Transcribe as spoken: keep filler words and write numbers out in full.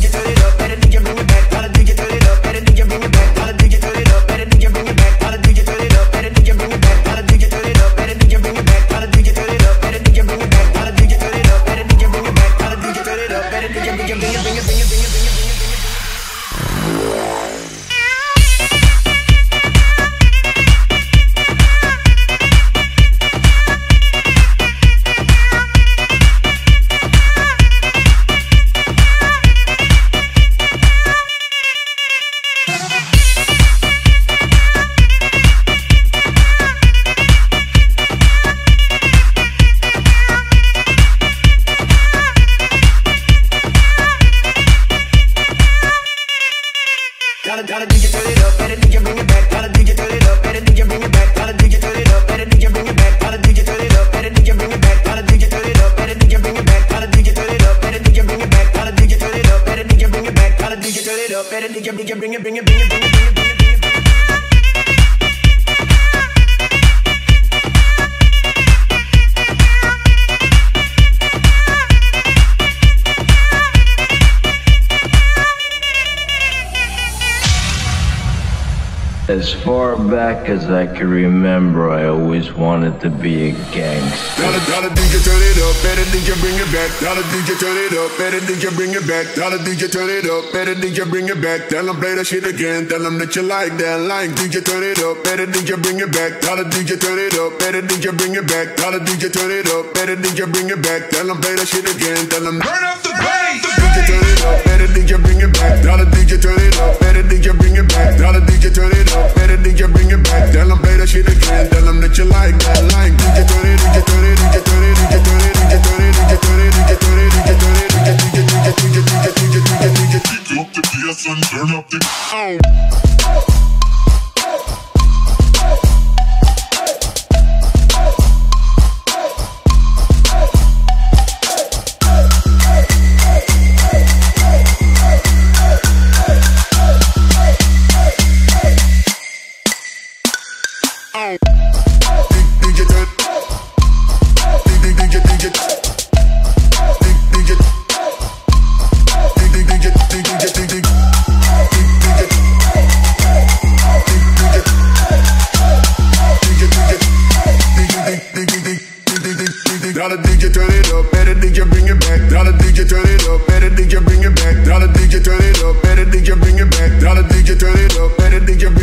Gotta D J turn it up, better D J bring it back. Gotta D J turn it up, better D J bring it back. Gotta D J turn it up, better D J bring it back. Gotta D J turn it up, better D J bring it back. Gotta D J turn it up, better D J bring it back. Gotta D J turn it up, better D J bring it back. Gotta D J turn it up, better D J bring it back. Gotta D J turn it up, better D J bring it, bring it, bring it, bring it, bring it, bring it, bring it, bring it. As far back as I can remember, I always wanted to be a gangster. Dollar, dollar D J turn it up, better D J bring it back. Dollar D J turn it up, better D J bring it back. Dollar D J turn it up, better D J bring it back. Tell them play that shit again, tell them that you like that line. D J turn it up, better D J bring it back. Dollar D J turn it up, better D J bring it back. Dollar D J turn it up, better D J bring it back. Tell them play that shit again, tell them turn up the bass. D J turn it up, better D J bring it back. Dollar D J turn it up, better D J bring it back. Dollar D J turn it up, better D J bring it back. Tell them play that shit again, tell them that you like that line. D J turn it, D J turn it, D J turn it, D J turn it, D J turn it, D J turn it, D J turn it, D J turn it, D J turn it, D J D J D J D J D J D J D J. Pick up the bass and turn up the sound. Dollar D J turn it up, better D J bring it back. Dollar D J turn it up, better D J bring it back. Dollar D J turn it up, better D J bring it back. Dollar D J turn it up, better D J bring it back.